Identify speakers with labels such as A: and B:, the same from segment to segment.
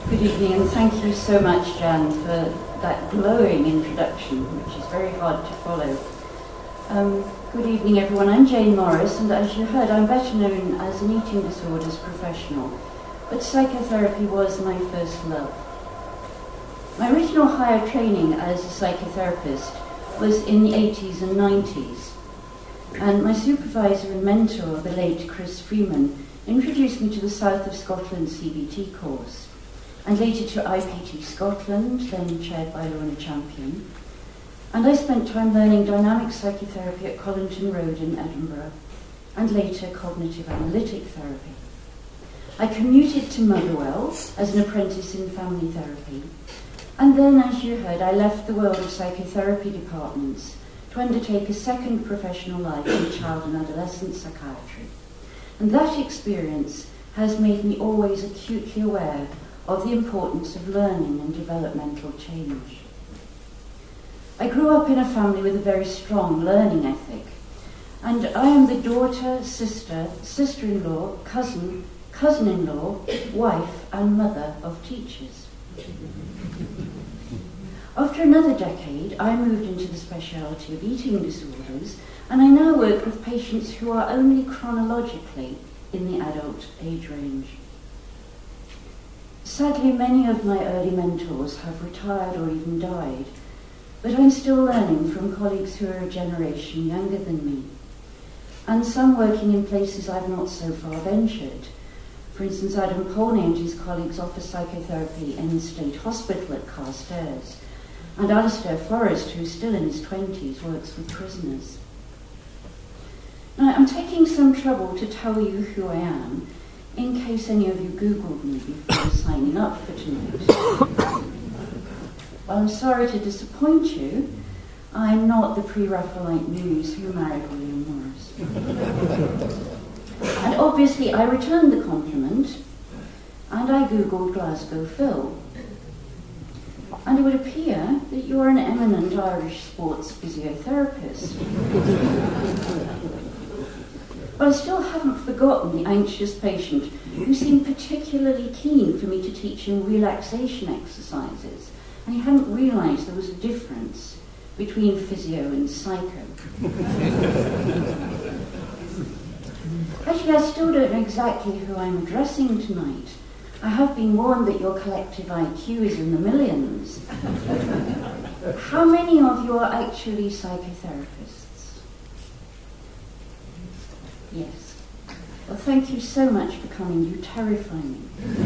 A: Good evening, and thank you so much, Jan, for that glowing introduction, which is very hard to follow. Good evening, everyone. I'm Jane Morris, and as you heard, I'm better known as an eating disorders professional, but psychotherapy was my first love. My original higher training as a psychotherapist was in the 80s and 90s, and my supervisor and mentor, the late Chris Freeman, introduced me to the South of Scotland CBT course, and later to IPT Scotland, then chaired by Lorna Champion. And I spent time learning dynamic psychotherapy at Collington Road in Edinburgh, and later cognitive analytic therapy. I commuted to Motherwell as an apprentice in family therapy, and then, as you heard, I left the world of psychotherapy departments to undertake a second professional life in child and adolescent psychiatry. And that experience has made me always acutely aware of the importance of learning and developmental change. I grew up in a family with a very strong learning ethic, and I am the daughter, sister, sister-in-law, cousin, cousin-in-law, wife and mother of teachers. After another decade, I moved into the specialty of eating disorders, and I now work with patients who are only chronologically in the adult age range. Sadly, many of my early mentors have retired or even died, but I'm still learning from colleagues who are a generation younger than me, and some working in places I've not so far ventured. For instance, Adam Polney and his colleagues offer psychotherapy in the State Hospital at Carstairs, and Alistair Forrest, who's still in his 20s, works with prisoners. Now, I'm taking some trouble to tell you who I am, in case any of you Googled me before signing up for tonight. Well, I'm sorry to disappoint you. I'm not the pre-Raphaelite muse who married William Morris. And obviously, I returned the compliment, and I Googled Glasgow Phil. And it would appear that you're an eminent Irish sports physiotherapist. But I still haven't forgotten the anxious patient who seemed particularly keen for me to teach him relaxation exercises, and he hadn't realised there was a difference between physio and psycho. Actually, I still don't know exactly who I'm addressing tonight. I have been warned that your collective IQ is in the millions. How many of you are actually psychotherapists? Yes. Well, thank you so much for coming. You terrify me.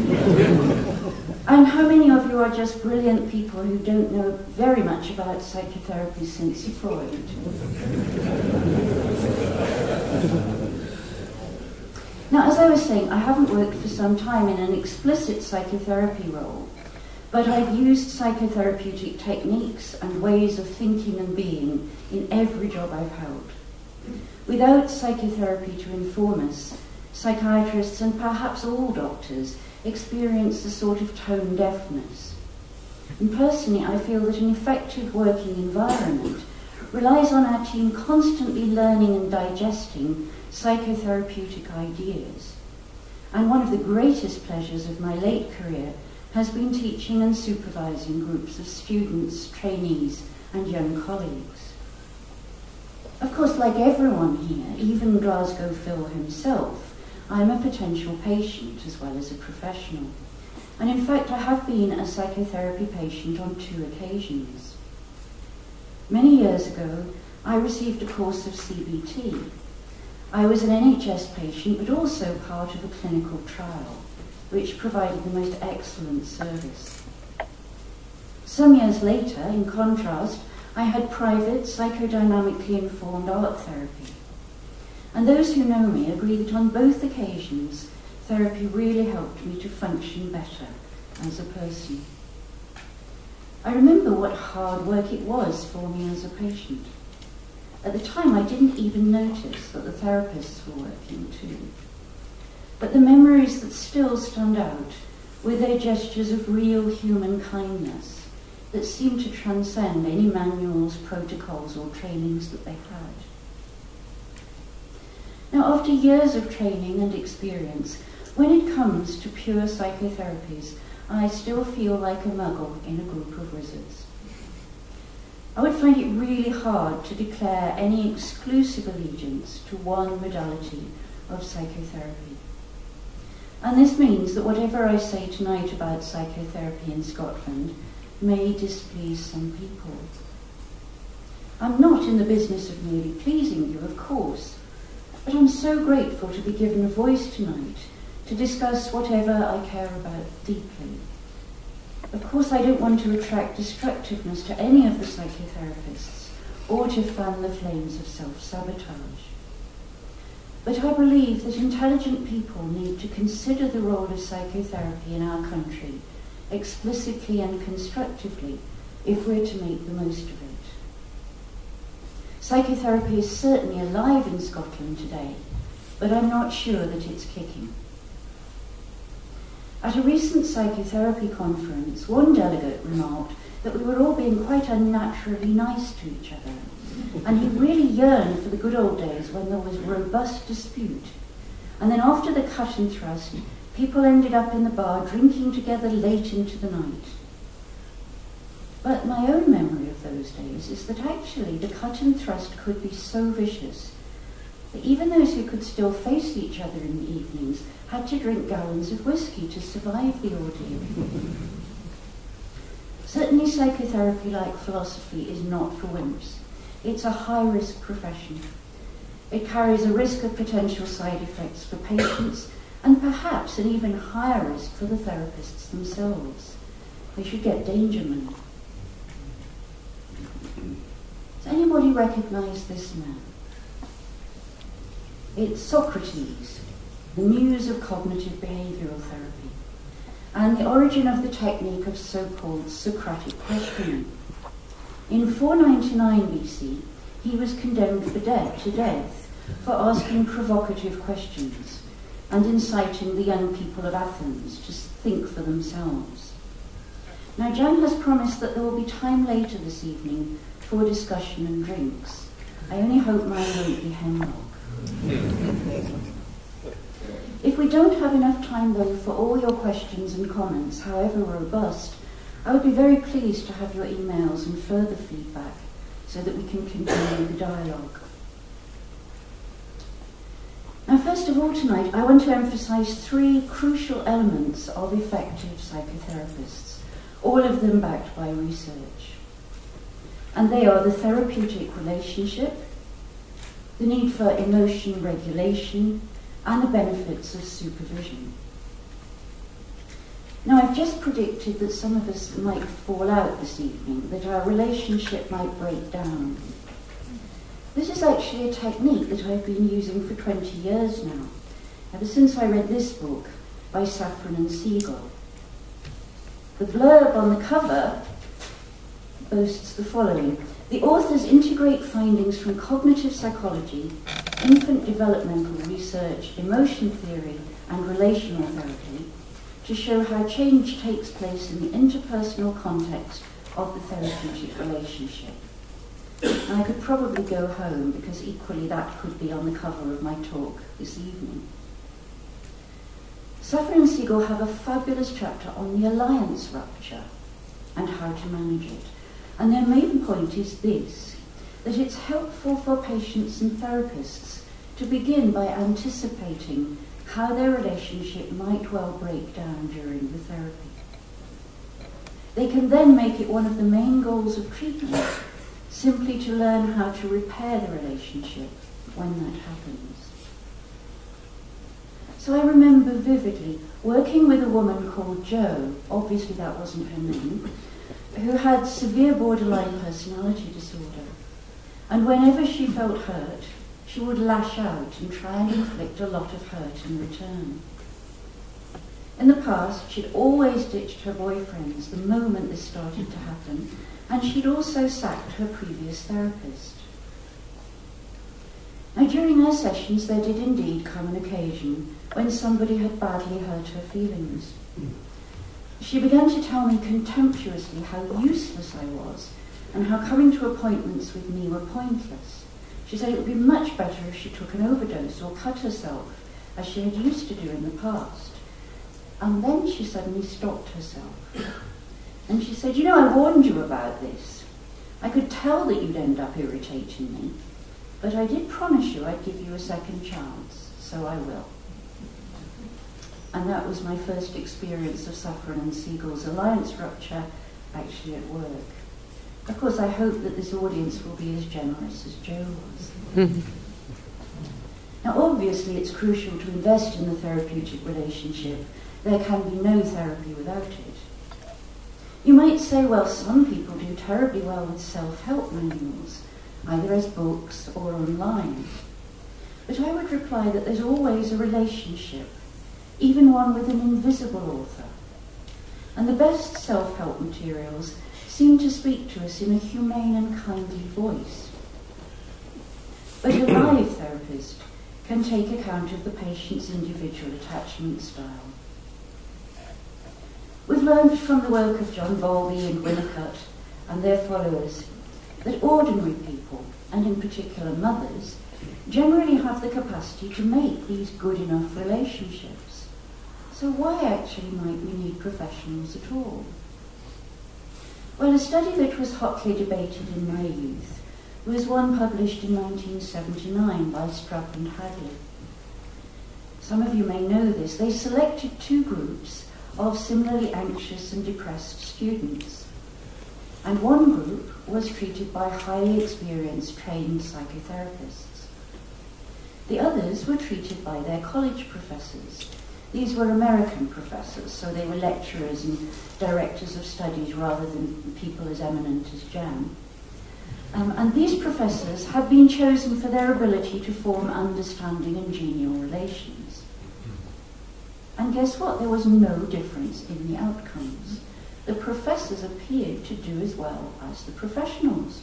A: And how many of you are just brilliant people who don't know very much about psychotherapy since Freud? Now, as I was saying, I haven't worked for some time in an explicit psychotherapy role, but I've used psychotherapeutic techniques and ways of thinking and being in every job I've held. Without psychotherapy to inform us, psychiatrists and perhaps all doctors experience a sort of tone deafness. And personally, I feel that an effective working environment relies on our team constantly learning and digesting psychotherapeutic ideas. And one of the greatest pleasures of my late career has been teaching and supervising groups of students, trainees, and young colleagues. Of course, like everyone here, even Glasgow Phil himself, I'm a potential patient as well as a professional. And in fact, I have been a psychotherapy patient on 2 occasions. Many years ago, I received a course of CBT. I was an NHS patient, but also part of a clinical trial, which provided the most excellent service. Some years later, in contrast, I had private, psychodynamically informed art therapy. And those who know me agree that on both occasions, therapy really helped me to function better as a person. I remember what hard work it was for me as a patient. At the time, I didn't even notice that the therapists were working too. But the memories that still stand out were their gestures of real human kindness that seemed to transcend any manuals, protocols, or trainings that they had. Now, after years of training and experience, when it comes to pure psychotherapies, I still feel like a muggle in a group of wizards. I would find it really hard to declare any exclusive allegiance to one modality of psychotherapy. And this means that whatever I say tonight about psychotherapy in Scotland may displease some people. I'm not in the business of merely pleasing you, of course, but I'm so grateful to be given a voice tonight to discuss whatever I care about deeply. Of course, I don't want to attract destructiveness to any of the psychotherapists or to fan the flames of self-sabotage. But I believe that intelligent people need to consider the role of psychotherapy in our country explicitly and constructively if we're to make the most of it. Psychotherapy is certainly alive in Scotland today, but I'm not sure that it's kicking. At a recent psychotherapy conference, one delegate remarked that we were all being quite unnaturally nice to each other, and he really yearned for the good old days when there was robust dispute. And then after the cut and thrust, people ended up in the bar drinking together late into the night. But my own memory of those days is that actually the cut and thrust could be so vicious that even those who could still face each other in the evenings had to drink gallons of whiskey to survive the ordeal. Certainly psychotherapy, like philosophy, is not for wimps. It's a high-risk profession. It carries a risk of potential side effects for patients and perhaps an even higher risk for the therapists themselves. They should get danger money. Does anybody recognise this man? It's Socrates, the muse of cognitive behavioural therapy, and the origin of the technique of so-called Socratic questioning. In 499 BC, he was condemned to death for asking provocative questions and inciting the young people of Athens to think for themselves. Now, Jan has promised that there will be time later this evening for discussion and drinks. I only hope mine won't be hemlock. If we don't have enough time, though, for all your questions and comments, however robust, I would be very pleased to have your emails and further feedback so that we can continue the dialogue. Now, first of all tonight, I want to emphasise 3 crucial elements of effective psychotherapists, all of them backed by research. And they are the therapeutic relationship, the need for emotion regulation, and the benefits of supervision. Now, I've just predicted that some of us might fall out this evening, that our relationship might break down. This is actually a technique that I've been using for 20 years now, ever since I read this book by Safran and Siegel. The blurb on the cover boasts the following: the authors integrate findings from cognitive psychology, infant developmental research, emotion theory, and relational therapy to show how change takes place in the interpersonal context of the therapeutic relationship. And I could probably go home because equally that could be on the cover of my talk this evening. Safran and Siegel have a fabulous chapter on the alliance rupture and how to manage it. And their main point is this, that it's helpful for patients and therapists to begin by anticipating how their relationship might well break down during the therapy. They can then make it one of the main goals of treatment, simply to learn how to repair the relationship when that happens. So I remember vividly working with a woman called Jo, obviously that wasn't her name, who had severe borderline personality disorder. And whenever she felt hurt, she would lash out and try and inflict a lot of hurt in return. In the past, she'd always ditched her boyfriends the moment this started to happen, and she'd also sacked her previous therapist. Now, during our sessions, there did indeed come an occasion when somebody had badly hurt her feelings. She began to tell me contemptuously how useless I was and how coming to appointments with me were pointless. She said it would be much better if she took an overdose or cut herself, as she had used to do in the past. And then she suddenly stopped herself. And she said, "You know, I warned you about this. I could tell that you'd end up irritating me, but I did promise you I'd give you a second chance, so I will." And that was my first experience of Suffren and Siegel's alliance rupture, actually at work. Of course, I hope that this audience will be as generous as Jo was. Now, obviously, it's crucial to invest in the therapeutic relationship. There can be no therapy without it. You might say, well, some people do terribly well with self-help manuals, either as books or online. But I would reply that there's always a relationship, even one with an invisible author. And the best self-help materials seem to speak to us in a humane and kindly voice. But a live therapist can take account of the patient's individual attachment style. We've learned from the work of John Bowlby and Winnicott and their followers that ordinary people, and in particular mothers, generally have the capacity to make these good enough relationships. So why actually might we need professionals at all? Well, a study that was hotly debated in my youth was one published in 1979 by Strupp and Hadley. Some of you may know this. They selected two groups of similarly anxious and depressed students. And one group was treated by highly experienced trained psychotherapists. The others were treated by their college professors. These were American professors, so they were lecturers and directors of studies rather than people as eminent as Jan. And these professors had been chosen for their ability to form understanding and genial relations. And guess what? There was no difference in the outcomes. The professors appeared to do as well as the professionals.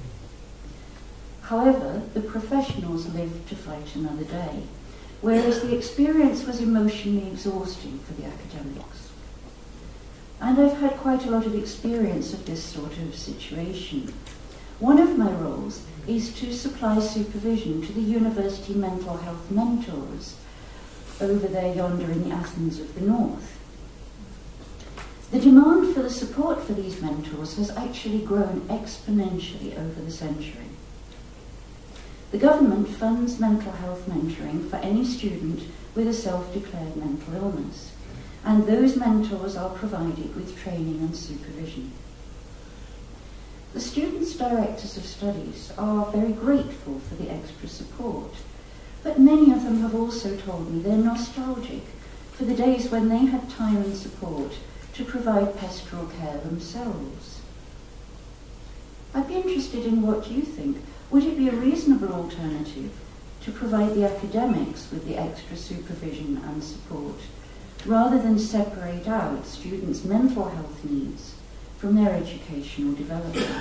A: However, the professionals lived to fight another day, whereas the experience was emotionally exhausting for the academics. And I've had quite a lot of experience of this sort of situation. One of my roles is to supply supervision to the university mental health mentors over there yonder in the Athens of the North. The demand for the support for these mentors has actually grown exponentially over the century. The government funds mental health mentoring for any student with a self-declared mental illness, and those mentors are provided with training and supervision. The students' directors of studies are very grateful for the extra support, but many of them have also told me they're nostalgic for the days when they had time and support to provide pastoral care themselves. I'd be interested in what you think. Would it be a reasonable alternative to provide the academics with the extra supervision and support, rather than separate out students' mental health needs from their educational development?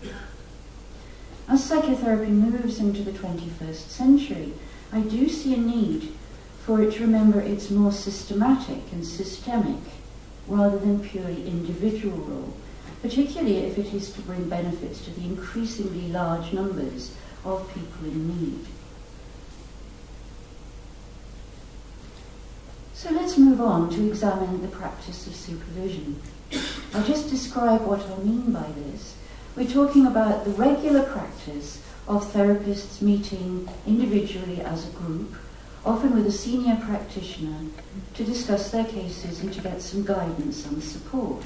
A: As psychotherapy moves into the 21st century, I do see a need for it to remember its more systematic and systemic rather than purely individual role, particularly if it is to bring benefits to the increasingly large numbers of people in need. So let's move on to examine the practice of supervision. I'll just describe what I mean by this. We're talking about the regular practice of therapists meeting individually as a group, often with a senior practitioner, to discuss their cases and to get some guidance and support.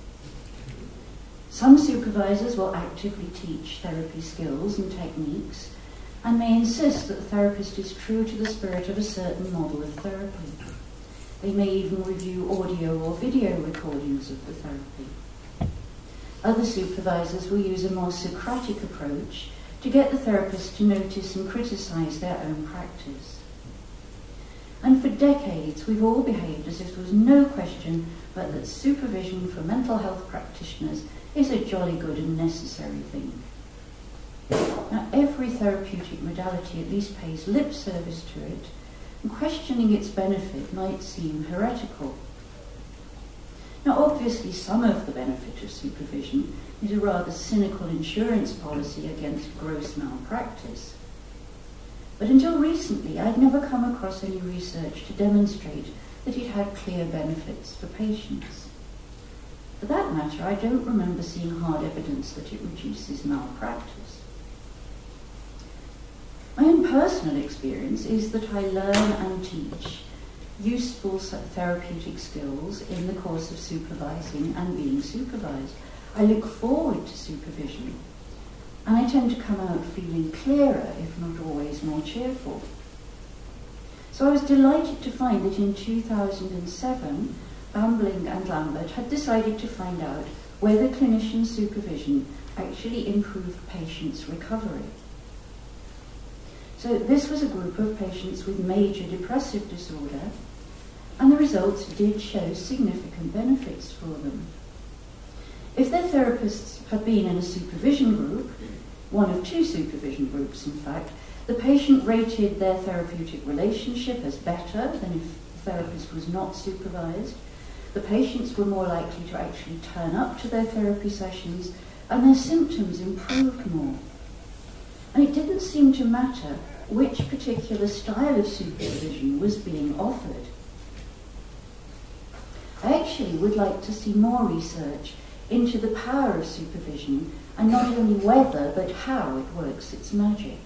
A: Some supervisors will actively teach therapy skills and techniques and may insist that the therapist is true to the spirit of a certain model of therapy. They may even review audio or video recordings of the therapy. Other supervisors will use a more Socratic approach to get the therapist to notice and criticize their own practice. And for decades, we've all behaved as if there was no question but that supervision for mental health practitioners is a jolly good and necessary thing. Now, every therapeutic modality at least pays lip service to it, and questioning its benefit might seem heretical. Now, obviously, some of the benefit of supervision is a rather cynical insurance policy against gross malpractice. But until recently, I'd never come across any research to demonstrate that it had clear benefits for patients. For that matter, I don't remember seeing hard evidence that it reduces malpractice. My own personal experience is that I learn and teach useful therapeutic skills in the course of supervising and being supervised. I look forward to supervision, and I tend to come out feeling clearer, if not always more cheerful. So I was delighted to find that in 2007, Bambling and Lambert had decided to find out whether clinician supervision actually improved patients' recovery. So this was a group of patients with major depressive disorder, and the results did show significant benefits for them. If their therapists had been in a supervision group, one of two supervision groups in fact, the patient rated their therapeutic relationship as better than if the therapist was not supervised. The patients were more likely to actually turn up to their therapy sessions, and their symptoms improved more. And it didn't seem to matter which particular style of supervision was being offered. I actually would like to see more research into the power of supervision, and not only whether, but how it works its magic.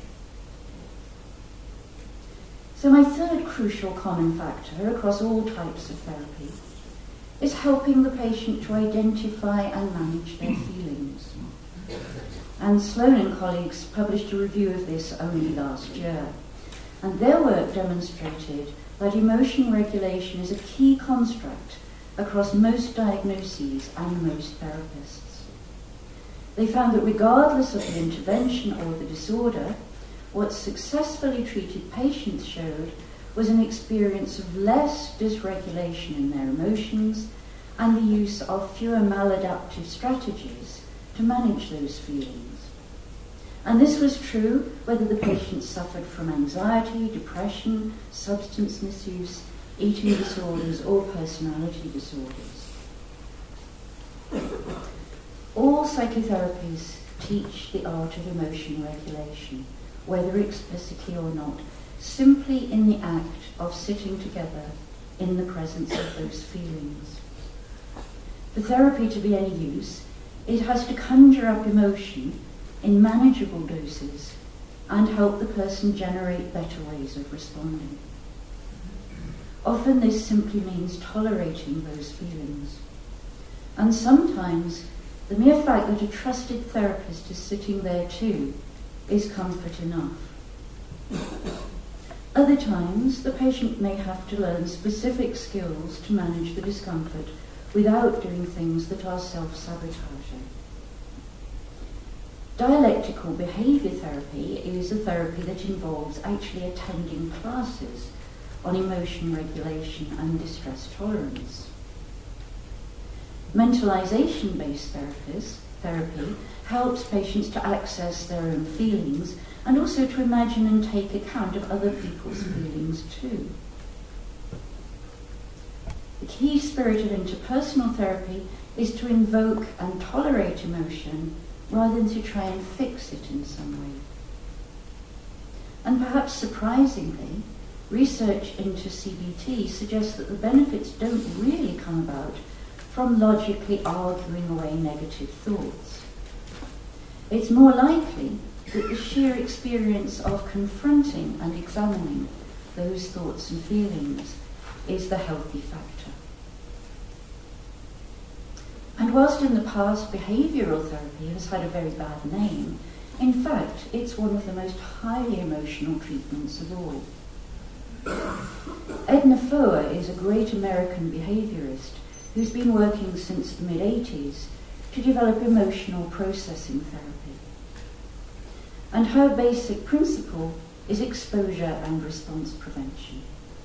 A: So my third crucial common factor across all types of therapy is helping the patient to identify and manage their feelings. And Sloan and colleagues published a review of this only last year, and their work demonstrated that emotion regulation is a key construct across most diagnoses and most therapists. They found that regardless of the intervention or the disorder, what successfully treated patients showed was an experience of less dysregulation in their emotions and the use of fewer maladaptive strategies to manage those feelings. And this was true whether the patient suffered from anxiety, depression, substance misuse, eating disorders, or personality disorders. All psychotherapies teach the art of emotion regulation, whether explicitly or not, simply in the act of sitting together in the presence of those feelings. For therapy to be any use, it has to conjure up emotion in manageable doses and help the person generate better ways of responding. Often this simply means tolerating those feelings. And sometimes the mere fact that a trusted therapist is sitting there too is comfort enough. Other times, the patient may have to learn specific skills to manage the discomfort without doing things that are self-sabotaging. Dialectical behaviour therapy is a therapy that involves actually attending classes on emotion regulation and distress tolerance. Mentalization-based therapy helps patients to access their own feelings and also to imagine and take account of other people's feelings too. The key spirit of interpersonal therapy is to invoke and tolerate emotion rather than to try and fix it in some way. And perhaps surprisingly, research into CBT suggests that the benefits don't really come about from logically arguing away negative thoughts. It's more likely that the sheer experience of confronting and examining those thoughts and feelings is the healthy factor. And whilst in the past behavioural therapy has had a very bad name, in fact it's one of the most highly emotional treatments of all. Edna Foer is a great American behaviourist who's been working since the mid-80s to develop emotional processing therapy. And her basic principle is exposure and response prevention.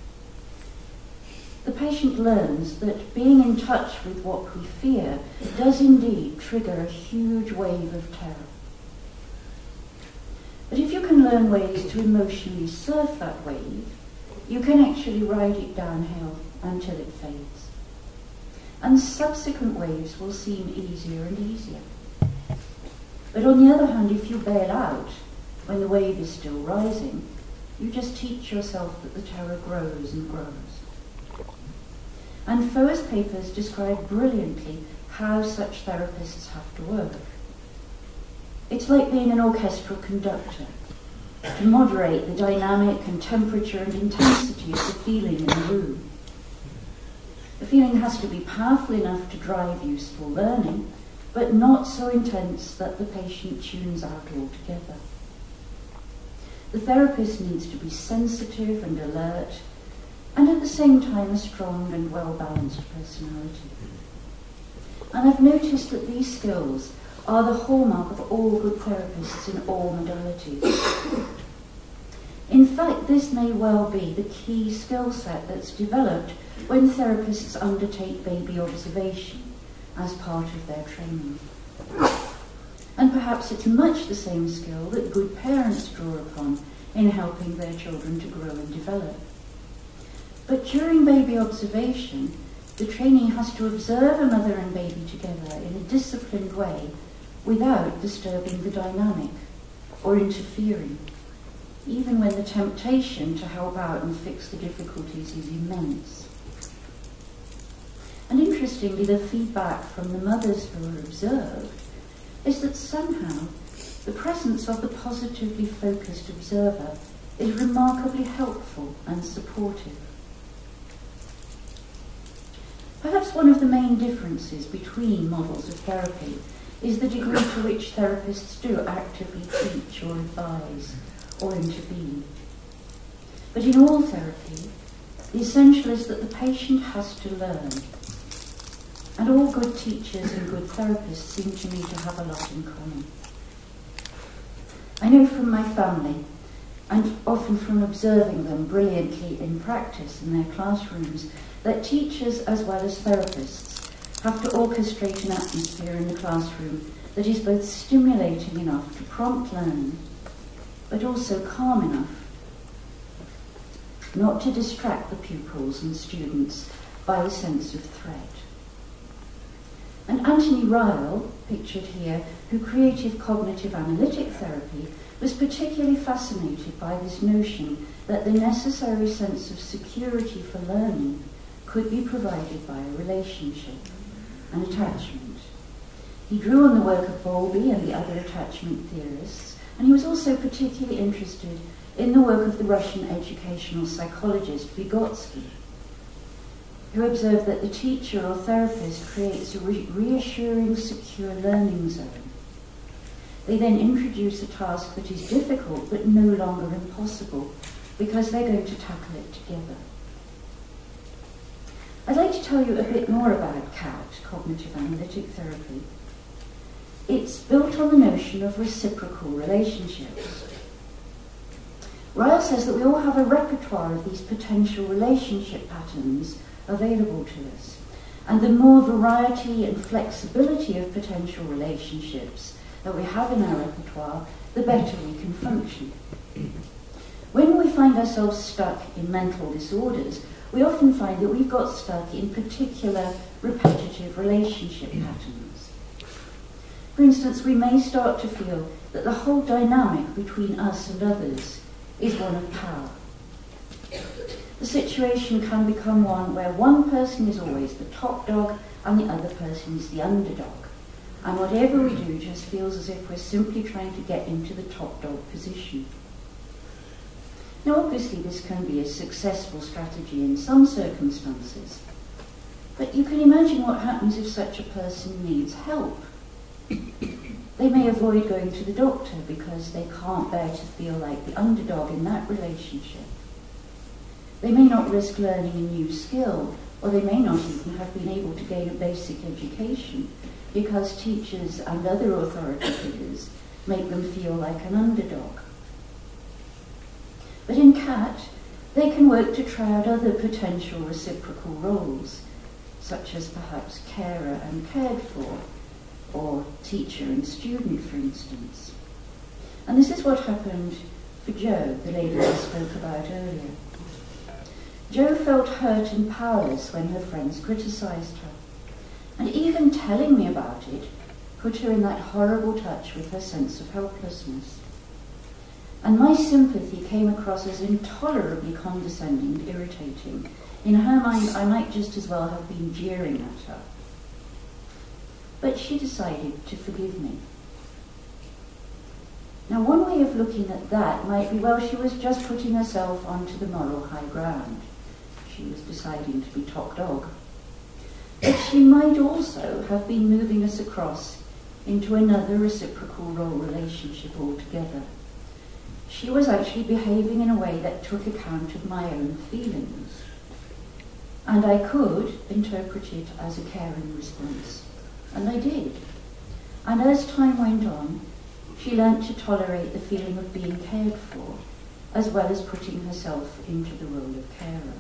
A: The patient learns that being in touch with what we fear does indeed trigger a huge wave of terror. But if you can learn ways to emotionally surf that wave, you can actually ride it downhill until it fades. And subsequent waves will seem easier and easier. But on the other hand, if you bail out when the wave is still rising, you just teach yourself that the terror grows and grows. And Foer's papers describe brilliantly how such therapists have to work. It's like being an orchestral conductor, to moderate the dynamic and temperature and intensity of the feeling in the room. The feeling has to be powerful enough to drive useful learning, but not so intense that the patient tunes out altogether. The therapist needs to be sensitive and alert, and at the same time a strong and well-balanced personality. And I've noticed that these skills are the hallmark of all good therapists in all modalities. In fact, this may well be the key skill set that's developed when therapists undertake baby observation as part of their training. And perhaps it's much the same skill that good parents draw upon in helping their children to grow and develop. But during baby observation, the trainee has to observe a mother and baby together in a disciplined way without disturbing the dynamic or interfering, even when the temptation to help out and fix the difficulties is immense. And interestingly, the feedback from the mothers who are observed is that somehow the presence of the positively focused observer is remarkably helpful and supportive. Perhaps one of the main differences between models of therapy is the degree to which therapists do actively teach or advise or intervene. But in all therapy, the essential is that the patient has to learn. And all good teachers and good therapists seem to me to have a lot in common. I know from my family, and often from observing them brilliantly in practice in their classrooms, that teachers as well as therapists have to orchestrate an atmosphere in the classroom that is both stimulating enough to prompt learning, but also calm enough not to distract the pupils and students by a sense of threat. And Anthony Ryle, pictured here, who created cognitive analytic therapy, was particularly fascinated by this notion that the necessary sense of security for learning could be provided by a relationship, an attachment. He drew on the work of Bowlby and the other attachment theorists, and he was also particularly interested in the work of the Russian educational psychologist Vygotsky, who observed that the teacher or therapist creates a reassuring, secure learning zone. They then introduce a task that is difficult but no longer impossible because they're going to tackle it together. I'd like to tell you a bit more about CAT, cognitive analytic therapy. It's built on the notion of reciprocal relationships. Ryle says that we all have a repertoire of these potential relationship patterns available to us, and the more variety and flexibility of potential relationships that we have in our repertoire, the better we can function. When we find ourselves stuck in mental disorders, we often find that we've got stuck in particular repetitive relationship patterns. For instance, we may start to feel that the whole dynamic between us and others is one of power. The situation can become one where one person is always the top dog and the other person is the underdog. And whatever we do just feels as if we're simply trying to get into the top dog position. Now, obviously, this can be a successful strategy in some circumstances, but you can imagine what happens if such a person needs help. They may avoid going to the doctor because they can't bear to feel like the underdog in that relationship. They may not risk learning a new skill, or they may not even have been able to gain a basic education because teachers and other authority figures make them feel like an underdog. But in CAT, they can work to try out other potential reciprocal roles, such as perhaps carer and cared for, or teacher and student, for instance. And this is what happened for Jo, the lady I spoke about earlier. Jo felt hurt and powerless when her friends criticised her, and even telling me about it put her in that horrible touch with her sense of helplessness. and my sympathy came across as intolerably condescending and irritating. In her mind, I might just as well have been jeering at her. But she decided to forgive me. Now, one way of looking at that might be, well, she was just putting herself onto the moral high ground. She was deciding to be top dog. But she might also have been moving us across into another reciprocal role relationship altogether. She was actually behaving in a way that took account of my own feelings. And I could interpret it as a caring response. And I did. And as time went on, she learnt to tolerate the feeling of being cared for, as well as putting herself into the role of carer.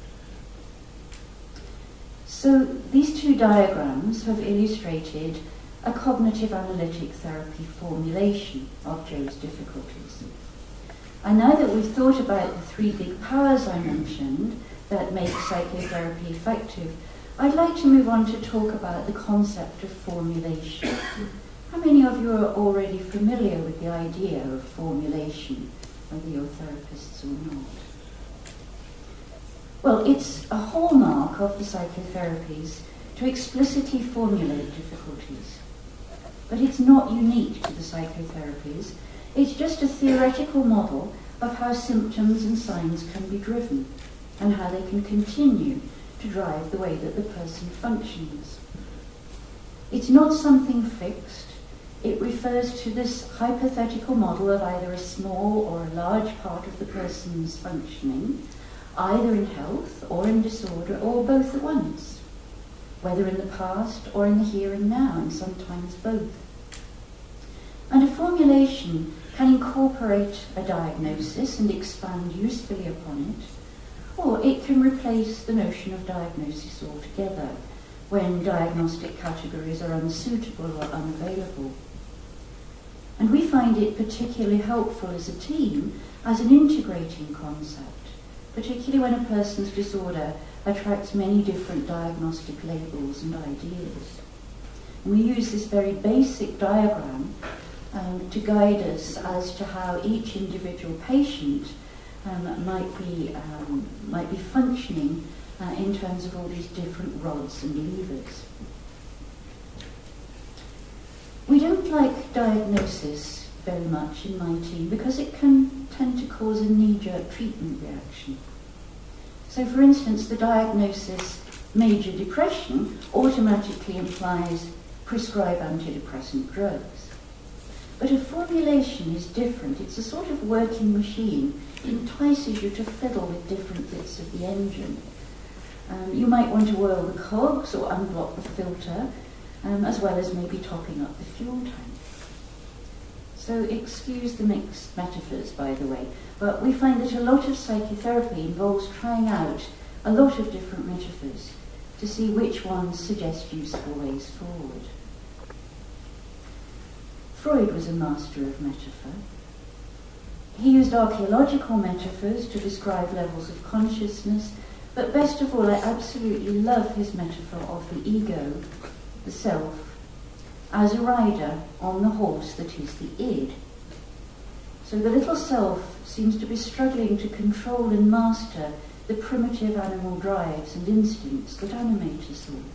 A: So these two diagrams have illustrated a cognitive analytic therapy formulation of Jo's difficulties. And now that we've thought about the three big powers I mentioned that make psychotherapy effective, I'd like to move on to talk about the concept of formulation. How many of you are already familiar with the idea of formulation, whether you're therapists or not? Well, it's a hallmark of the psychotherapies to explicitly formulate difficulties. But it's not unique to the psychotherapies. It's just a theoretical model of how symptoms and signs can be driven and how they can continue to drive the way that the person functions. It's not something fixed. It refers to this hypothetical model of either a small or a large part of the person's functioning, either in health or in disorder or both at once, whether in the past or in the here and now, and sometimes both. And a formulation can incorporate a diagnosis and expand usefully upon it, or it can replace the notion of diagnosis altogether when diagnostic categories are unsuitable or unavailable. And we find it particularly helpful as a team as an integrating concept, particularly when a person's disorder attracts many different diagnostic labels and ideas. And we use this very basic diagram to guide us as to how each individual patient might be functioning in terms of all these different rods and levers. We don't like diagnosis very much in my team because it can tend to cause a knee-jerk treatment reaction. So, for instance, the diagnosis major depression automatically implies prescribe antidepressant drugs. But a formulation is different. It's a sort of working machine. It entices you to fiddle with different bits of the engine. You might want to oil the cogs or unblock the filter, as well as maybe topping up the fuel tank. So excuse the mixed metaphors, by the way, but we find that a lot of psychotherapy involves trying out a lot of different metaphors to see which ones suggest useful ways forward. Freud was a master of metaphor. He used archaeological metaphors to describe levels of consciousness, but best of all, I absolutely love his metaphor of the ego, the self, as a rider on the horse that is the id. So the little self seems to be struggling to control and master the primitive animal drives and instincts that animate us all.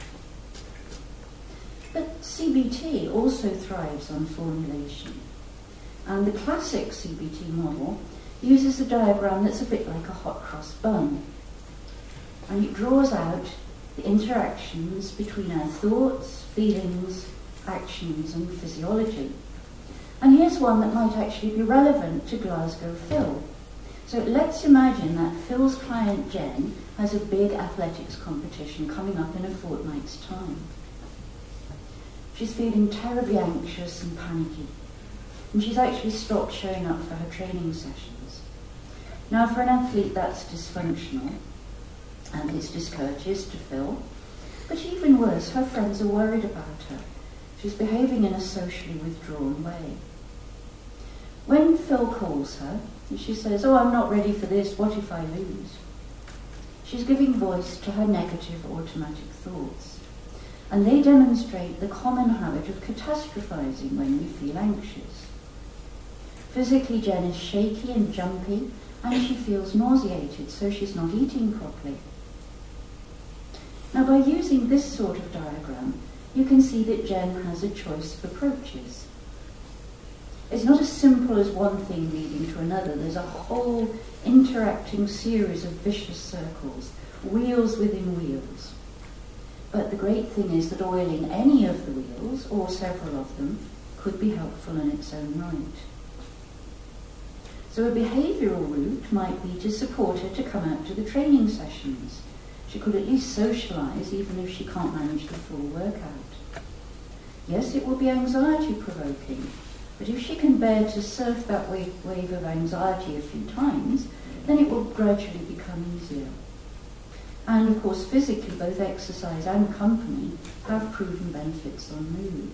A: But CBT also thrives on formulation. And the classic CBT model uses a diagram that's a bit like a hot cross bun. And it draws out the interactions between our thoughts, feelings, actions and physiology. And here's one that might actually be relevant to Glasgow Phil. So let's imagine that Phil's client Jen has a big athletics competition coming up in a fortnight's time. She's feeling terribly anxious and panicky, and she's actually stopped showing up for her training sessions. Now, for an athlete, that's dysfunctional, and it's discourteous to Phil, but even worse, her friends are worried about her. She's behaving in a socially withdrawn way. When Phil calls her, she says, "Oh, I'm not ready for this, what if I lose?" She's giving voice to her negative automatic thoughts. And they demonstrate the common habit of catastrophizing when we feel anxious. Physically, Jen is shaky and jumpy, and she feels nauseated, so she's not eating properly. Now, by using this sort of diagram, you can see that Jen has a choice of approaches. It's not as simple as one thing leading to another. There's a whole interacting series of vicious circles, wheels within wheels. But the great thing is that oiling any of the wheels, or several of them, could be helpful in its own right. So a behavioural route might be to support her to come out to the training sessions. She could at least socialise, even if she can't manage the full workout. Yes, it will be anxiety-provoking, but if she can bear to surf that wave of anxiety a few times, then it will gradually become easier. And of course, physically, both exercise and company have proven benefits on mood.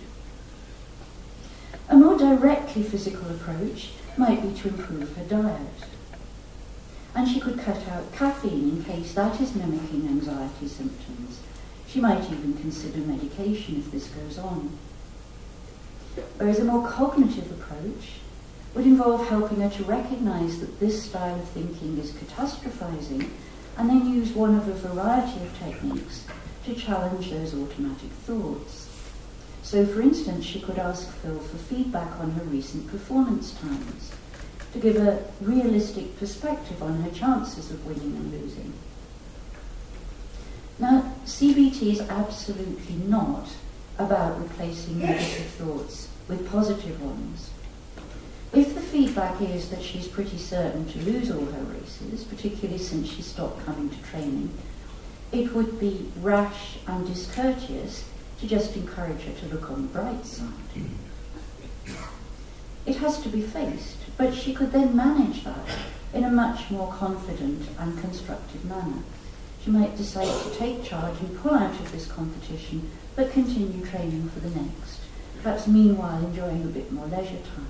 A: A more directly physical approach might be to improve her diet. And she could cut out caffeine in case that is mimicking anxiety symptoms. She might even consider medication if this goes on. Whereas a more cognitive approach would involve helping her to recognise that this style of thinking is catastrophizing, and then use one of a variety of techniques to challenge those automatic thoughts. So, for instance, she could ask Phil for feedback on her recent performance times, to give a realistic perspective on her chances of winning and losing. Now, CBT is absolutely not about replacing negative thoughts with positive ones. If the feedback is that she's pretty certain to lose all her races, particularly since she stopped coming to training, it would be rash and discourteous to just encourage her to look on the bright side. It has to be faced, but she could then manage that in a much more confident and constructive manner. She might decide to take charge and pull out of this competition, but continue training for the next, perhaps meanwhile enjoying a bit more leisure time.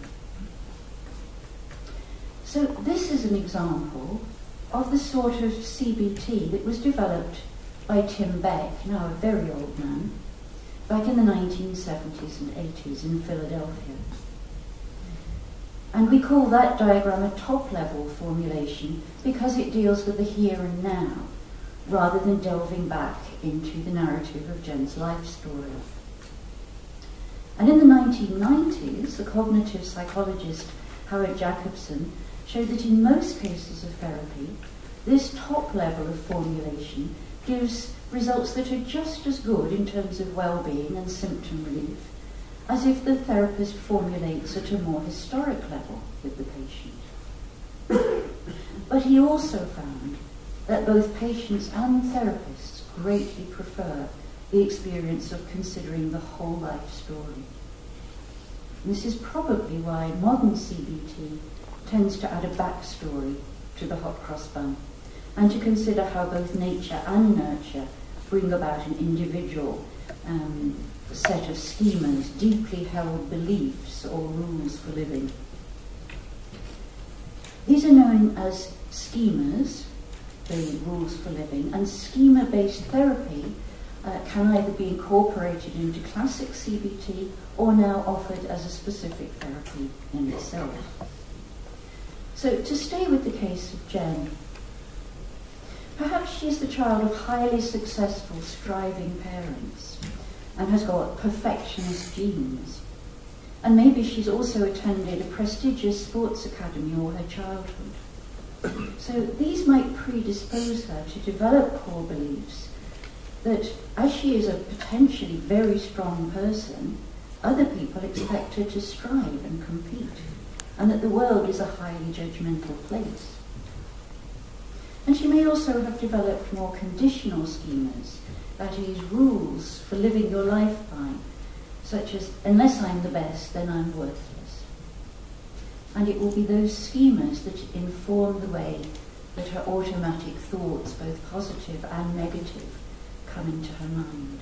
A: So this is an example of the sort of CBT that was developed by Tim Beck, now a very old man, back in the 1970s and 80s in Philadelphia. And we call that diagram a top-level formulation because it deals with the here and now, rather than delving back into the narrative of Jen's life story. And in the 1990s, the cognitive psychologist Howard Jacobson showed that in most cases of therapy, this top level of formulation gives results that are just as good in terms of well-being and symptom relief as if the therapist formulates at a more historic level with the patient. But he also found that both patients and therapists greatly prefer the experience of considering the whole life story. And this is probably why modern CBT tends to add a backstory to the hot cross bun, and to consider how both nature and nurture bring about an individual set of schemas, deeply held beliefs or rules for living. These are known as schemas, the rules for living, and schema-based therapy can either be incorporated into classic CBT or now offered as a specific therapy in itself. So to stay with the case of Jen, perhaps she's the child of highly successful, striving parents and has got perfectionist genes. And maybe she's also attended a prestigious sports academy all her childhood. So these might predispose her to develop core beliefs that as she is a potentially very strong person, other people expect her to strive and compete, and that the world is a highly judgmental place. And she may also have developed more conditional schemas, that is, rules for living your life by, such as, unless I'm the best, then I'm worthless. And it will be those schemas that inform the way that her automatic thoughts, both positive and negative, come into her mind.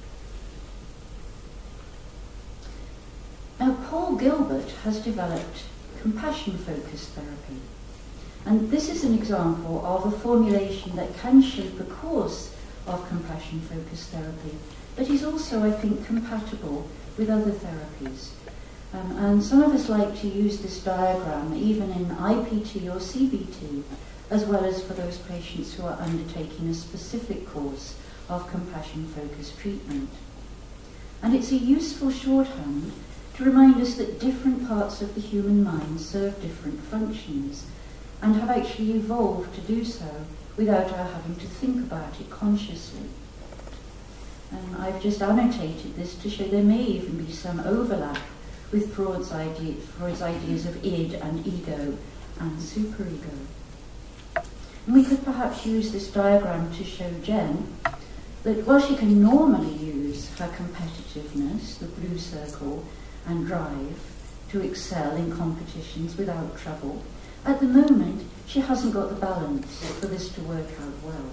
A: Now, Paul Gilbert has developed compassion-focused therapy. And this is an example of a formulation that can shape a course of compassion-focused therapy, but is also, I think, compatible with other therapies. And some of us like to use this diagram even in IPT or CBT, as well as for those patients who are undertaking a specific course of compassion-focused treatment. And it's a useful shorthand to remind us that different parts of the human mind serve different functions and have actually evolved to do so without our having to think about it consciously. I've just annotated this to show there may even be some overlap with Freud's ideas of id and ego and superego. And we could perhaps use this diagram to show Jen that while she can normally use her competitiveness, the blue circle, and drive to excel in competitions without trouble, at the moment she hasn't got the balance for this to work out well.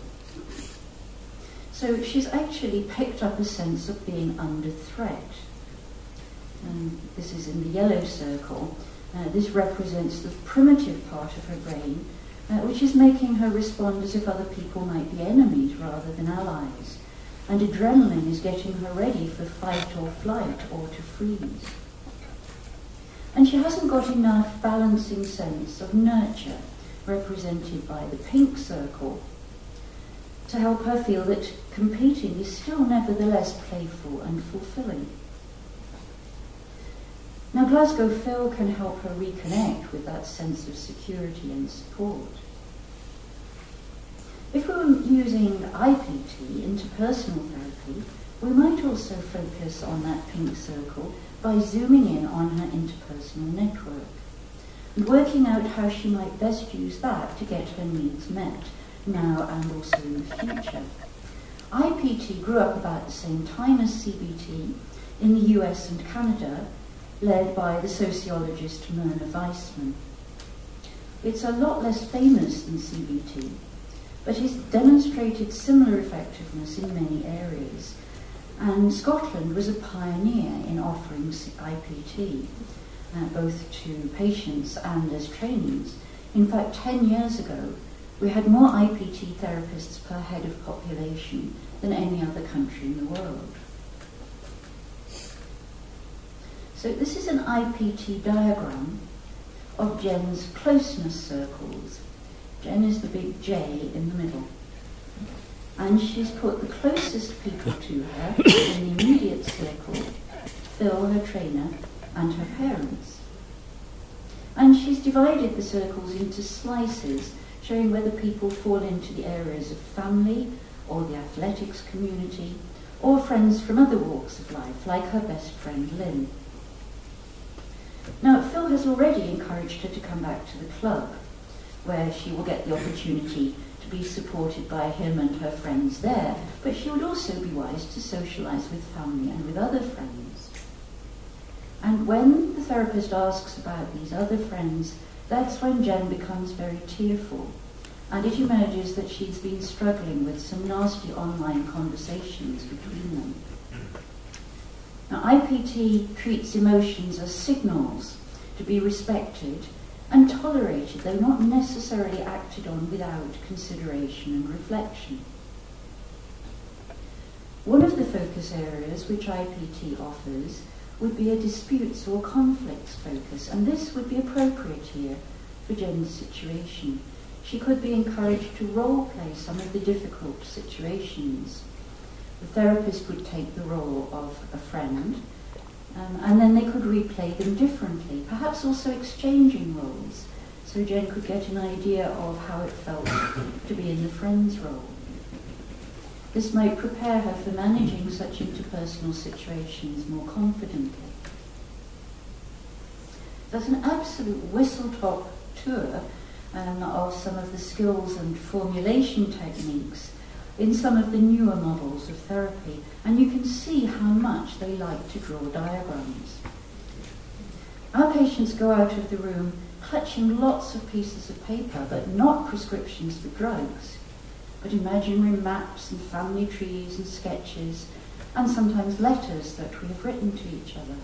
A: So she's actually picked up a sense of being under threat. And this is in the yellow circle. This represents the primitive part of her brain, which is making her respond as if other people might be enemies rather than allies. And adrenaline is getting her ready for fight or flight or to freeze. And she hasn't got enough balancing sense of nurture, represented by the pink circle, to help her feel that competing is still nevertheless playful and fulfilling. Now, Glasgow Phil can help her reconnect with that sense of security and support. If we were using IPT, interpersonal therapy, we might also focus on that pink circle by zooming in on her interpersonal network and working out how she might best use that to get her needs met, now and also in the future. IPT grew up about the same time as CBT in the US and Canada, led by the sociologist Myrna Weissman. It's a lot less famous than CBT, but it's demonstrated similar effectiveness in many areas. And Scotland was a pioneer in offering IPT, both to patients and as trainees. In fact, 10 years ago, we had more IPT therapists per head of population than any other country in the world. So this is an IPT diagram of Jen's closeness circles. Jen is the big J in the middle. And she's put the closest people to her in the immediate circle, Phil, her trainer, and her parents. And she's divided the circles into slices, showing whether people fall into the areas of family, or the athletics community, or friends from other walks of life, like her best friend Lynn. Now, Phil has already encouraged her to come back to the club, where she will get the opportunity to be supported by him and her friends there, but she would also be wise to socialise with family and with other friends. And when the therapist asks about these other friends, that's when Jen becomes very tearful, and it emerges that she's been struggling with some nasty online conversations between them. Now, IPT treats emotions as signals to be respected and tolerated, though not necessarily acted on without consideration and reflection. One of the focus areas which IPT offers would be a disputes or conflicts focus, and this would be appropriate here for Jen's situation. She could be encouraged to role-play some of the difficult situations. The therapist would take the role of a friend, and then they could replay them differently, perhaps also exchanging roles, so Jen could get an idea of how it felt to be in the friend's role. This might prepare her for managing such interpersonal situations more confidently. There's an absolute whistle-top tour of some of the skills and formulation techniques in some of the newer models of therapy, and you can see how much they like to draw diagrams. Our patients go out of the room clutching lots of pieces of paper, but not prescriptions for drugs, but imaginary maps and family trees and sketches, and sometimes letters that we have written to each other.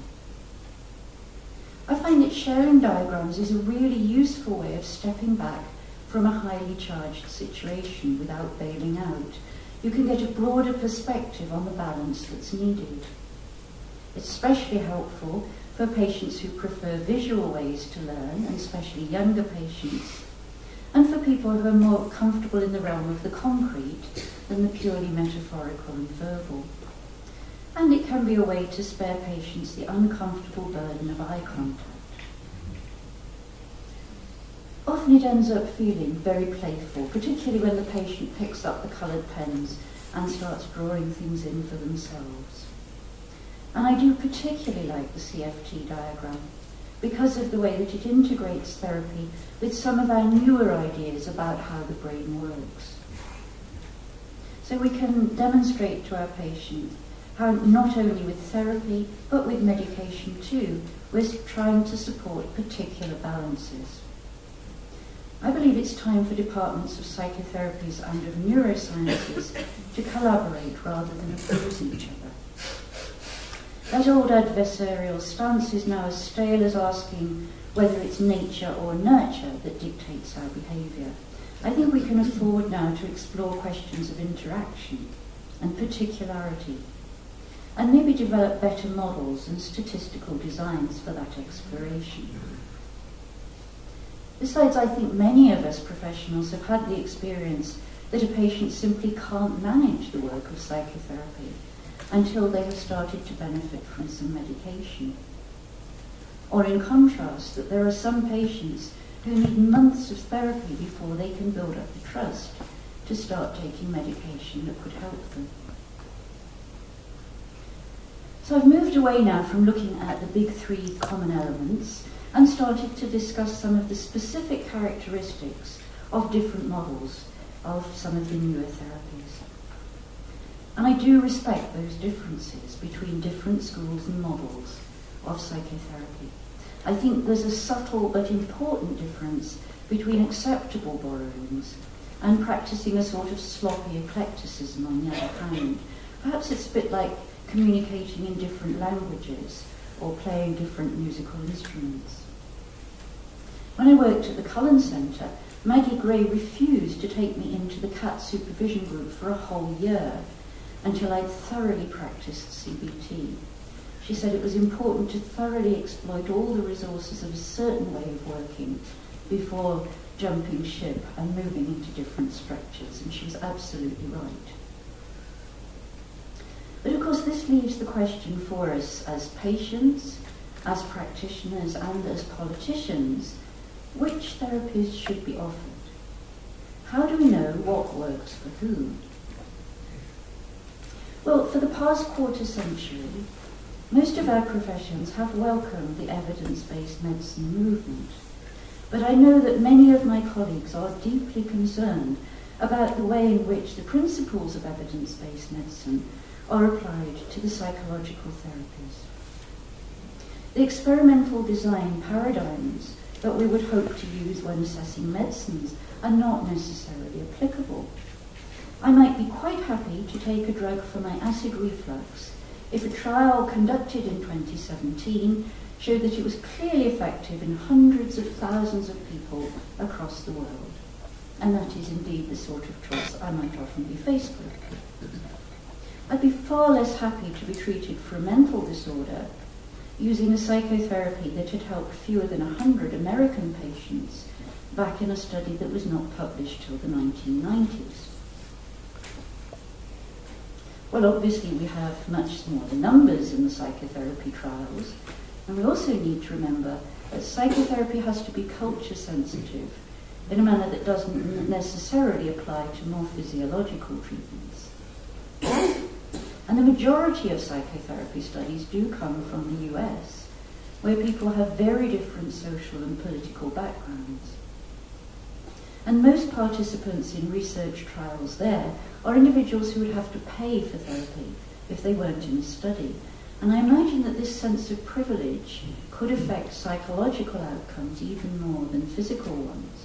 A: I find that sharing diagrams is a really useful way of stepping back from a highly charged situation without bailing out. You can get a broader perspective on the balance that's needed. It's especially helpful for patients who prefer visual ways to learn, and especially younger patients, and for people who are more comfortable in the realm of the concrete than the purely metaphorical and verbal. And it can be a way to spare patients the uncomfortable burden of eye contact. Often it ends up feeling very playful, particularly when the patient picks up the coloured pens and starts drawing things in for themselves. And I do particularly like the CFT diagram because of the way that it integrates therapy with some of our newer ideas about how the brain works. So we can demonstrate to our patient how not only with therapy, but with medication too, we're trying to support particular balances. I believe it's time for departments of psychotherapies and of neurosciences to collaborate rather than oppose each other. That old adversarial stance is now as stale as asking whether it's nature or nurture that dictates our behaviour. I think we can afford now to explore questions of interaction and particularity, and maybe develop better models and statistical designs for that exploration. Besides, I think many of us professionals have had the experience that a patient simply can't manage the work of psychotherapy until they have started to benefit from some medication. Or in contrast, that there are some patients who need months of therapy before they can build up the trust to start taking medication that could help them. So I've moved away now from looking at the big three common elements and started to discuss some of the specific characteristics of different models of some of the newer therapies. And I do respect those differences between different schools and models of psychotherapy. I think there's a subtle but important difference between acceptable borrowings and practicing a sort of sloppy eclecticism on the other hand. Perhaps it's a bit like communicating in different languages or playing different musical instruments. When I worked at the Cullen Centre, Maggie Gray refused to take me into the CAT supervision group for a whole year until I'd thoroughly practiced CBT. She said it was important to thoroughly exploit all the resources of a certain way of working before jumping ship and moving into different structures, and she was absolutely right. But of course this leaves the question for us as patients, as practitioners and as politicians, which therapies should be offered? How do we know what works for whom? Well, for the past quarter century, most of our professions have welcomed the evidence-based medicine movement. But I know that many of my colleagues are deeply concerned about the way in which the principles of evidence-based medicine are applied to the psychological therapies. The experimental design paradigms that we would hope to use when assessing medicines are not necessarily applicable. I might be quite happy to take a drug for my acid reflux if a trial conducted in 2017 showed that it was clearly effective in hundreds of thousands of people across the world. And that is indeed the sort of choice I might often be faced with. I'd be far less happy to be treated for a mental disorder using a psychotherapy that had helped fewer than 100 American patients back in a study that was not published till the 1990s. Well, obviously we have much smaller numbers in the psychotherapy trials, and we also need to remember that psychotherapy has to be culture sensitive in a manner that doesn't necessarily apply to more physiological treatments. And the majority of psychotherapy studies do come from the US, where people have very different social and political backgrounds. And most participants in research trials there are individuals who would have to pay for therapy if they weren't in a study. And I imagine that this sense of privilege could affect psychological outcomes even more than physical ones.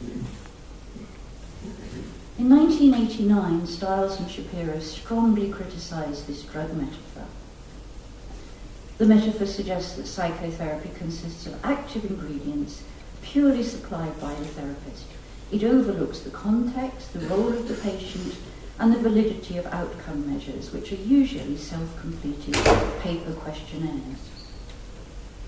A: In 1989, Stiles and Shapiro strongly criticized this drug metaphor. The metaphor suggests that psychotherapy consists of active ingredients purely supplied by the therapist. It overlooks the context, the role of the patient, and the validity of outcome measures, which are usually self-completing paper questionnaires.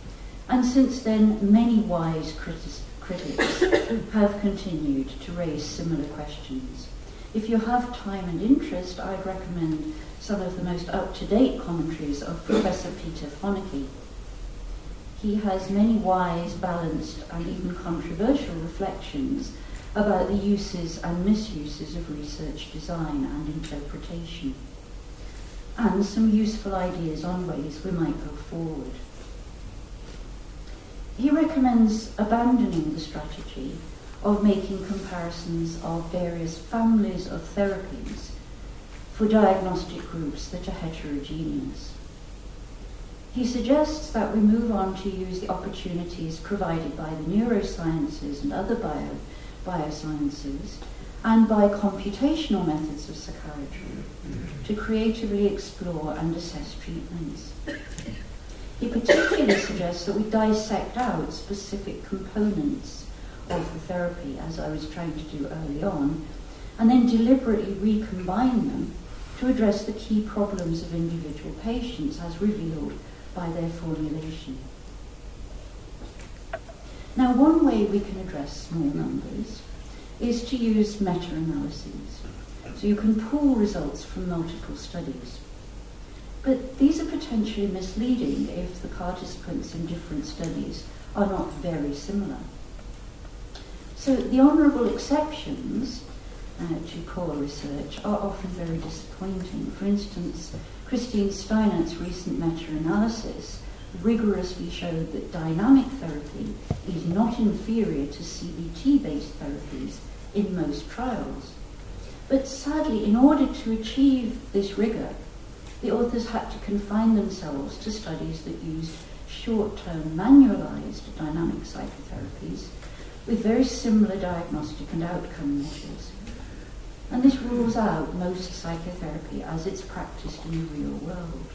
A: And since then, many wise critics have continued to raise similar questions. If you have time and interest, I'd recommend some of the most up-to-date commentaries of Professor Peter Fonagy. He has many wise, balanced, and even controversial reflections about the uses and misuses of research design and interpretation, and some useful ideas on ways we might go forward. He recommends abandoning the strategy of making comparisons of various families of therapies for diagnostic groups that are heterogeneous. He suggests that we move on to use the opportunities provided by the neurosciences and other biosciences and by computational methods of psychiatry to creatively explore and assess treatments. He particularly suggests that we dissect out specific components of the therapy, as I was trying to do early on, and then deliberately recombine them to address the key problems of individual patients as revealed by their formulation. Now, one way we can address small numbers is to use meta-analyses. So you can pool results from multiple studies. But these are potentially misleading if the participants in different studies are not very similar. So the honourable exceptions to poor research are often very disappointing. For instance, Christine Steinert's recent meta-analysis rigorously showed that dynamic therapy is not inferior to CBT-based therapies in most trials. But sadly, in order to achieve this rigour, the authors had to confine themselves to studies that used short-term manualised dynamic psychotherapies with very similar diagnostic and outcome measures. And this rules out most psychotherapy as it's practiced in the real world.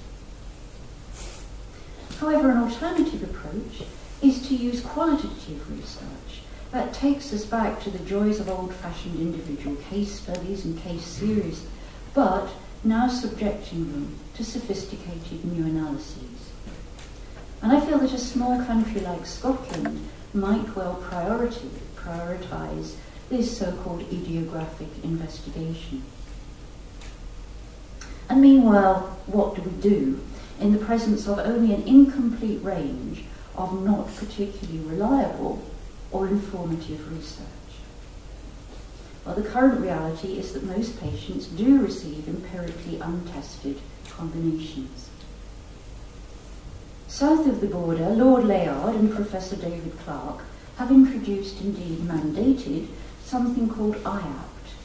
A: However, an alternative approach is to use qualitative research that takes us back to the joys of old-fashioned individual case studies and case series, but now subjecting them to sophisticated new analyses. And I feel that a small country like Scotland might well prioritise this so-called idiographic investigation. And meanwhile, what do we do in the presence of only an incomplete range of not particularly reliable or informative research? Well, the current reality is that most patients do receive empirically untested combinations. South of the border, Lord Layard and Professor David Clarke have introduced, indeed mandated, something called IAPT,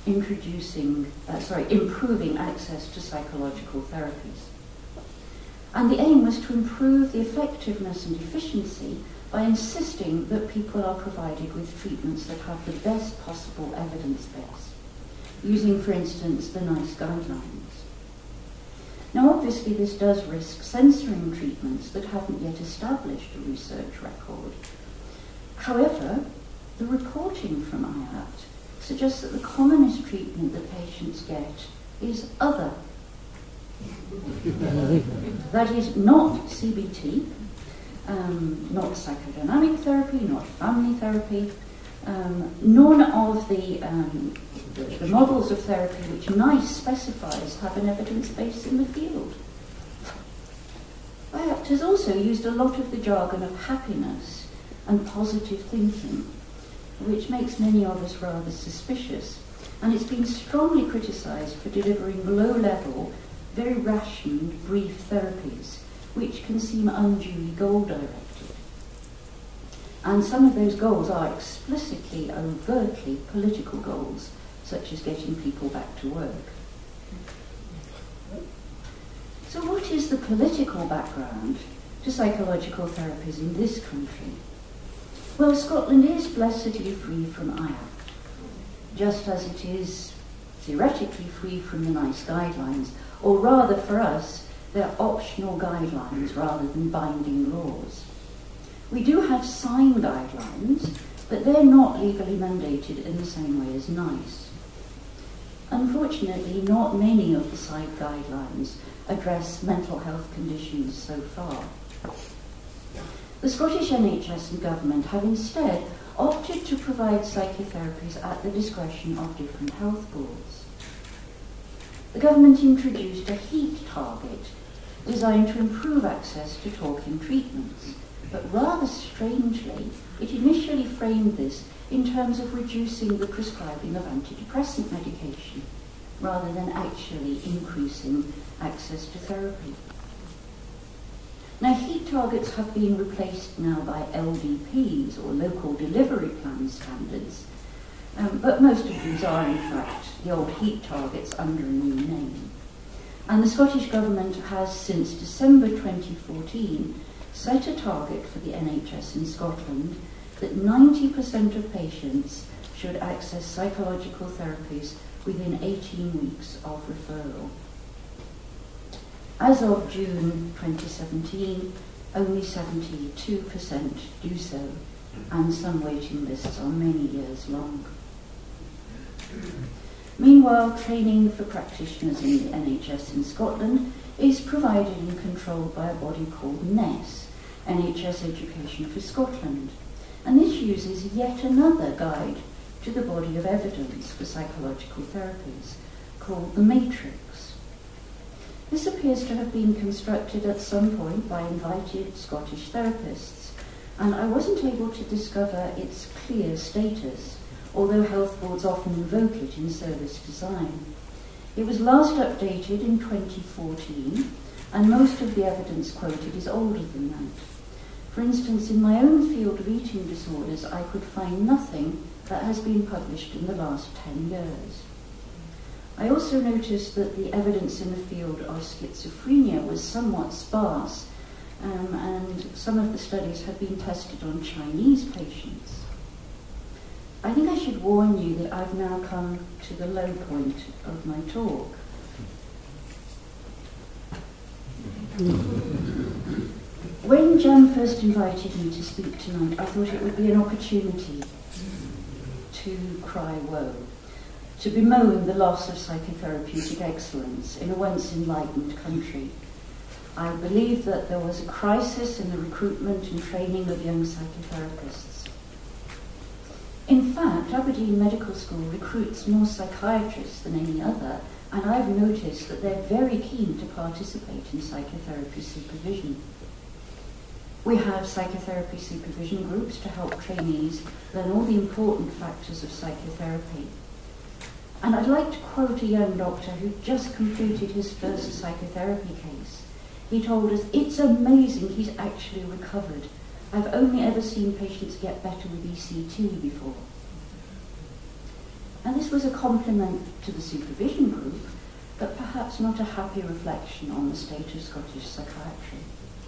A: improving access to psychological therapies. And the aim was to improve the effectiveness and efficiency by insisting that people are provided with treatments that have the best possible evidence base, using, for instance, the NICE guidelines. Now, obviously, this does risk censoring treatments that haven't yet established a research record. However, the reporting from IAPT suggests that the commonest treatment that patients get is other. That is not CBT, not psychodynamic therapy, not family therapy, none of the models of therapy which NICE specifies have an evidence base in the field. IAPT has also used a lot of the jargon of happiness and positive thinking, which makes many of us rather suspicious, and it's been strongly criticised for delivering low-level, very rationed, brief therapies, which can seem unduly goal-directed. And some of those goals are explicitly, overtly political goals, such as getting people back to work. So what is the political background to psychological therapies in this country? Well, Scotland is blessedly free from IAPT, just as it is theoretically free from the NICE guidelines, or rather for us, they're optional guidelines rather than binding laws. We do have SIGN guidelines, but they're not legally mandated in the same way as NICE. Unfortunately, not many of the SIGN guidelines address mental health conditions so far. The Scottish NHS and government have instead opted to provide psychotherapies at the discretion of different health boards. The government introduced a heat target designed to improve access to talking treatments, but rather strangely, it initially framed this in terms of reducing the prescribing of antidepressant medication, rather than actually increasing access to therapy. Now, heat targets have been replaced now by LDPs, or local delivery plan standards, but most of these are in fact the old heat targets under a new name. And the Scottish Government has since December 2014 set a target for the NHS in Scotland that 90% of patients should access psychological therapies within 18 weeks of referral. As of June 2017, only 72% do so, and some waiting lists are many years long. Meanwhile, training for practitioners in the NHS in Scotland is provided and controlled by a body called NES, NHS Education for Scotland, and this uses yet another guide to the body of evidence for psychological therapies, called the Matrix. This appears to have been constructed at some point by invited Scottish therapists, and I wasn't able to discover its clear status, although health boards often invoke it in service design. It was last updated in 2014, and most of the evidence quoted is older than that. For instance, in my own field of eating disorders, I could find nothing that has been published in the last 10 years. I also noticed that the evidence in the field of schizophrenia was somewhat sparse, and some of the studies have been tested on Chinese patients. I think I should warn you that I've now come to the low point of my talk. When Jan first invited me to speak tonight, I thought it would be an opportunity to cry woe, to bemoan the loss of psychotherapeutic excellence in a once enlightened country. I believe that there was a crisis in the recruitment and training of young psychotherapists. In fact, Aberdeen Medical School recruits more psychiatrists than any other, and I've noticed that they're very keen to participate in psychotherapy supervision. We have psychotherapy supervision groups to help trainees learn all the important factors of psychotherapy. And I'd like to quote a young doctor who just completed his first psychotherapy case. He told us, "It's amazing he's actually recovered. I've only ever seen patients get better with ECT before." And this was a compliment to the supervision group, but perhaps not a happy reflection on the state of Scottish psychiatry.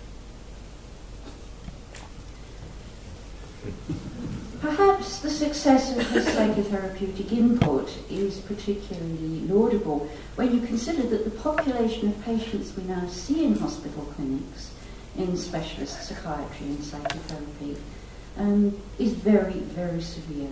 A: Perhaps the success of his psychotherapeutic input is particularly laudable when you consider that the population of patients we now see in hospital clinics in specialist psychiatry and psychotherapy is very, very severe.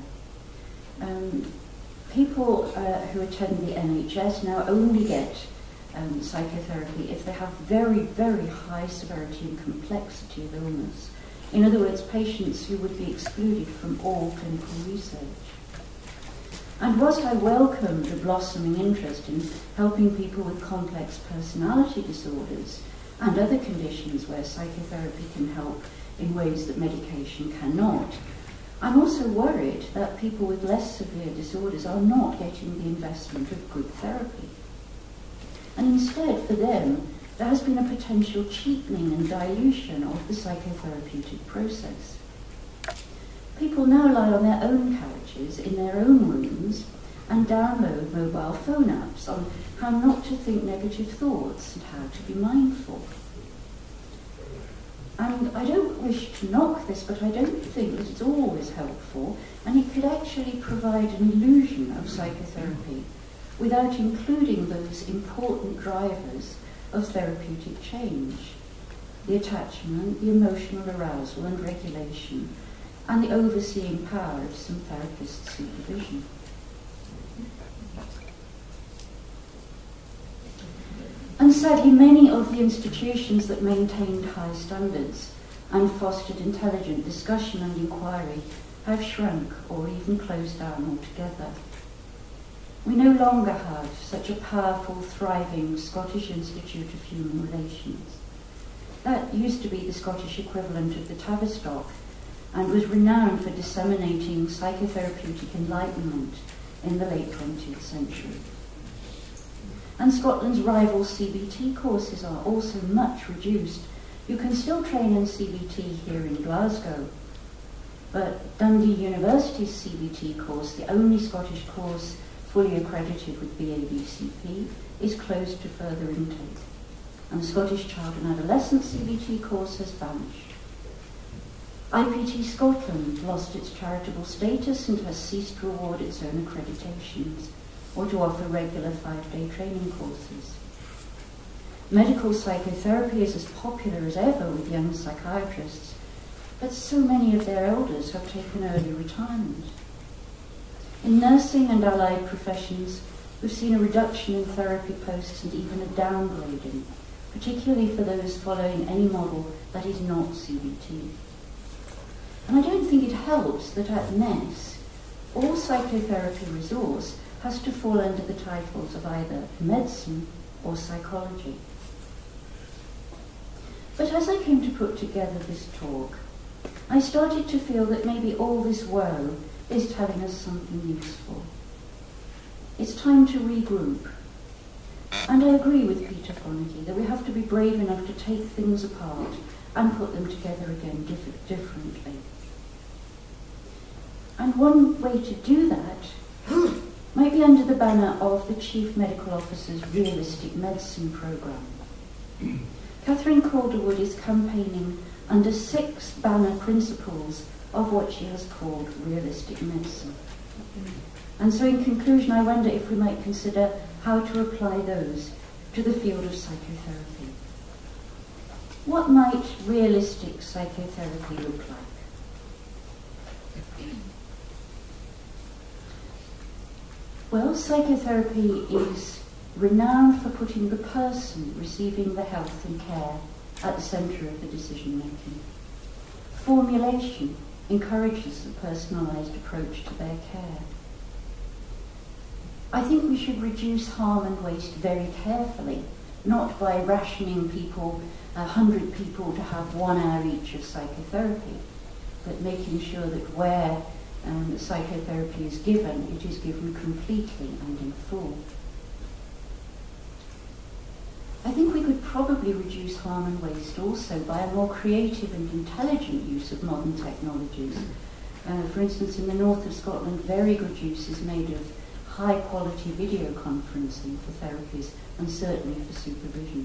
A: People who attend the NHS now only get psychotherapy if they have very, very high severity and complexity of illness. In other words, patients who would be excluded from all clinical research. And whilst I welcome the blossoming interest in helping people with complex personality disorders and other conditions where psychotherapy can help in ways that medication cannot, I'm also worried that people with less severe disorders are not getting the investment of good therapy. And instead, for them, there has been a potential cheapening and dilution of the psychotherapeutic process. People now lie on their own couches in their own rooms and download mobile phone apps on how not to think negative thoughts and how to be mindful. And I don't wish to knock this, but I don't think that it's always helpful, and it could actually provide an illusion of psychotherapy without including those important drivers of therapeutic change: the attachment, the emotional arousal and regulation, and the overseeing power of some therapist supervision. And sadly, many of the institutions that maintained high standards and fostered intelligent discussion and inquiry have shrunk or even closed down altogether. We no longer have such a powerful, thriving Scottish Institute of Human Relations. That used to be the Scottish equivalent of the Tavistock and was renowned for disseminating psychotherapeutic enlightenment in the late 20th century. And Scotland's rival CBT courses are also much reduced. You can still train in CBT here in Glasgow, but Dundee University's CBT course, the only Scottish course fully accredited with BABCP, is closed to further intake. And the Scottish Child and Adolescent CBT course has vanished. IPT Scotland lost its charitable status and has ceased to award its own accreditations or to offer regular 5-day training courses. Medical psychotherapy is as popular as ever with young psychiatrists, but so many of their elders have taken early retirement. In nursing and allied professions, we've seen a reduction in therapy posts and even a downgrading, particularly for those following any model that is not CBT. And I don't think it helps that at NES, all psychotherapy resource has to fall under the titles of either medicine or psychology. But as I came to put together this talk, I started to feel that maybe all this woe is telling us something useful. It's time to regroup. And I agree with Peter Fonagy that we have to be brave enough to take things apart and put them together again differently. And one way to do that might be under the banner of the Chief Medical Officer's Realistic Medicine Programme. Catherine Calderwood is campaigning under 6 banner principles of what she has called realistic medicine. And so in conclusion, I wonder if we might consider how to apply those to the field of psychotherapy. What might realistic psychotherapy look like? Well, psychotherapy is renowned for putting the person receiving the health and care at the centre of the decision making. Formulation encourages a personalised approach to their care. I think we should reduce harm and waste very carefully, not by rationing people, 100 people to have 1 hour each of psychotherapy, but making sure that where psychotherapy is given, it is given completely and in full. I think we could probably reduce harm and waste also by a more creative and intelligent use of modern technologies. For instance, in the north of Scotland, very good use is made of high-quality video conferencing for therapies and certainly for supervision.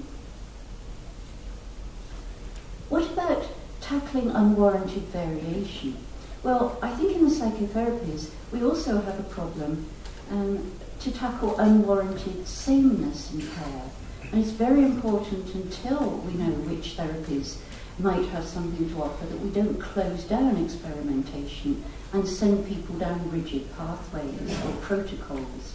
A: What about tackling unwarranted variation? Well, I think in the psychotherapies we also have a problem to tackle unwarranted sameness in care. And it's very important until we know which therapies might have something to offer that we don't close down experimentation and send people down rigid pathways or protocols.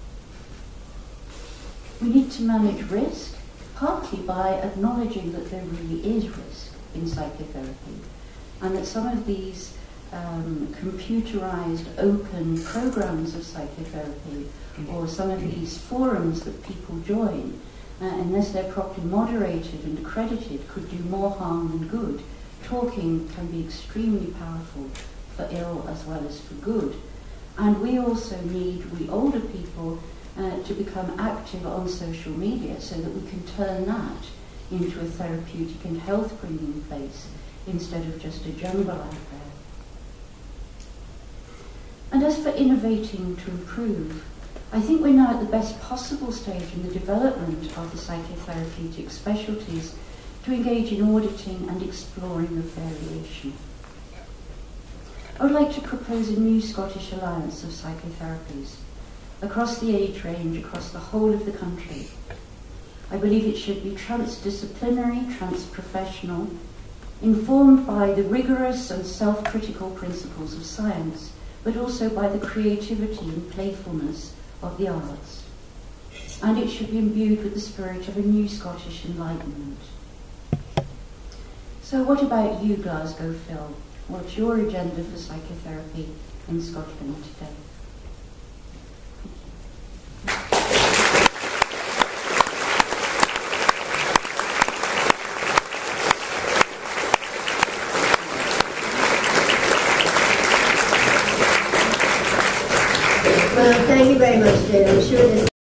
A: We need to manage risk, partly by acknowledging that there really is risk in psychotherapy, and that some of these computerized open programs of psychotherapy or some of these forums that people join, unless they're properly moderated and accredited, could do more harm than good. Talking can be extremely powerful for ill as well as for good. And we also need, we older people, to become active on social media so that we can turn that into a therapeutic and health-bringing place instead of just a jungle out there. And as for innovating to improve, I think we're now at the best possible stage in the development of the psychotherapeutic specialties to engage in auditing and exploring of variation. I would like to propose a new Scottish alliance of psychotherapies across the age range, across the whole of the country. I believe it should be transdisciplinary, transprofessional, informed by the rigorous and self-critical principles of science, but also by the creativity and playfulness of the arts. And it should be imbued with the spirit of a new Scottish Enlightenment. So what about you, Glasgow Phil? What's your agenda for psychotherapy in Scotland today?
B: Well, thank you very much, Jane. I'm sure this